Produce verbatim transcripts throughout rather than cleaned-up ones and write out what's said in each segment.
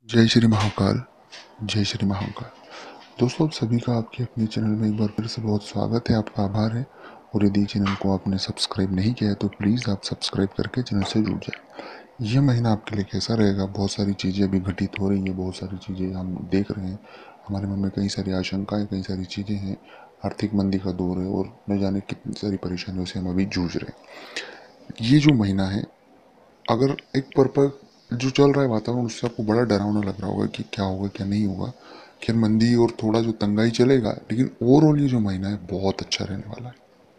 जय श्री महाकाल। जय श्री महाकाल। दोस्तों, आप सभी का आपके अपने चैनल में एक बार फिर से बहुत स्वागत है। आपका आभार है। और यदि चैनल को आपने सब्सक्राइब नहीं किया है तो प्लीज़ आप सब्सक्राइब करके चैनल से जुड़ जाए। यह महीना आपके लिए कैसा रहेगा? बहुत सारी चीज़ें अभी घटित हो रही हैं, बहुत सारी चीज़ें हम देख रहे हैं। हमारे मन में कई सारी आशंकाएं, कई सारी चीज़ें हैं। आर्थिक मंदी का दौर है और न जाने कितनी सारी परेशानियों से हम अभी जूझ रहे हैं। ये जो महीना है, अगर एक पर्पज जो चल रहा है वातावरण, उससे आपको बड़ा डरावना लग रहा होगा कि क्या होगा क्या नहीं होगा। खैर, मंदी और थोड़ा जो तंगाई चलेगा, लेकिन ओवरऑल ये जो महीना है बहुत अच्छा रहने वाला है।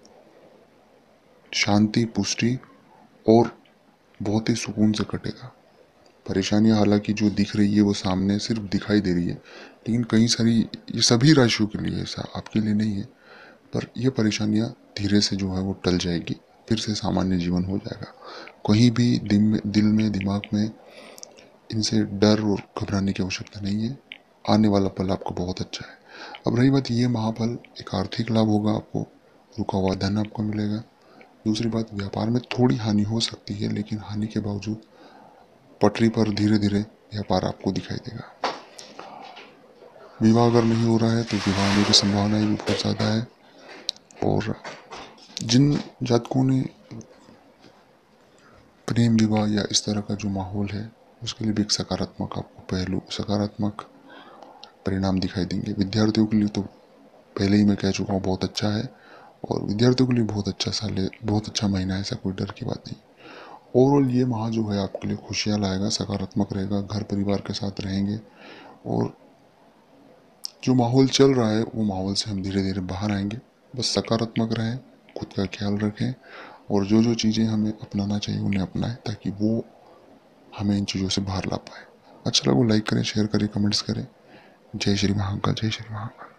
शांति, पुष्टि और बहुत ही सुकून से कटेगा। परेशानियां हालांकि जो दिख रही है वो सामने सिर्फ दिखाई दे रही है, लेकिन कई सारी, ये सभी राशियों के लिए, ऐसा आपके लिए नहीं है। पर ये परेशानियां धीरे से जो है वो टल जाएगी, फिर से सामान्य जीवन हो जाएगा। कहीं भी दिल में दिल में दिमाग में इनसे डर और घबराने की आवश्यकता नहीं है। आने वाला पल आपका बहुत अच्छा है। अब रही बात, ये महाफल एक आर्थिक लाभ होगा, आपको रुका हुआ धन आपको मिलेगा। दूसरी बात, व्यापार में थोड़ी हानि हो सकती है, लेकिन हानि के बावजूद पटरी पर धीरे धीरे व्यापार आपको दिखाई देगा। विवाह अगर नहीं हो रहा है तो विवाह होने की संभावनाएं भी बहुत ज़्यादा है। और जिन जातकों ने प्रेम विवाह या इस तरह का जो माहौल है, उसके लिए भी एक सकारात्मक आपको पहलू, सकारात्मक परिणाम दिखाई देंगे। विद्यार्थियों के लिए तो पहले ही मैं कह चुका हूँ बहुत अच्छा है, और विद्यार्थियों के लिए बहुत अच्छा साल है, बहुत अच्छा महीना है, ऐसा कोई डर की बात नहीं। ओवरऑल ये माह जो है आपके लिए खुशियाँ लाएगा, सकारात्मक रहेगा, घर परिवार के साथ रहेंगे। और जो माहौल चल रहा है वो माहौल से हम धीरे धीरे बाहर आएंगे। बस सकारात्मक रहें, खुद का ख्याल रखें, और जो जो चीज़ें हमें अपनाना चाहिए उन्हें अपनाएं, ताकि वो हमें इन चीज़ों से बाहर ला पाए। अच्छा लगा लाइक करें, शेयर करें, कमेंट्स करें। जय श्री महाकाल। जय श्री महाकाल।